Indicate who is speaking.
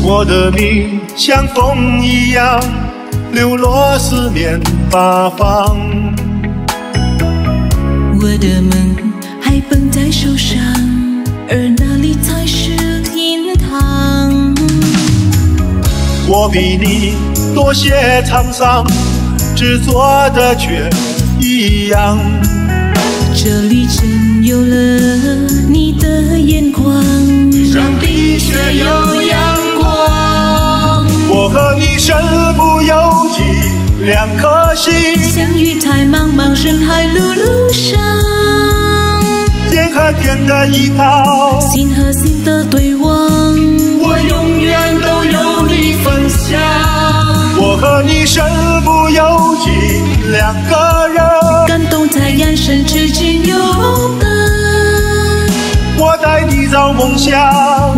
Speaker 1: 我的命像风一样流落四面八方，
Speaker 2: 我的梦还绷在手上，而哪里才是天堂？
Speaker 1: 我比你多些沧桑，执着的却一样。
Speaker 2: 这里真有了你的眼光，
Speaker 1: 让地却有阳光。我和你身不由己，两颗心
Speaker 2: 相遇在茫茫人海路路上，
Speaker 1: 天和天的依靠，
Speaker 2: 心和心的对望，
Speaker 1: 我永远都有你分享。我和你身不由己，两个人
Speaker 2: 感动在眼神之间有爱，
Speaker 1: 我带你找梦想。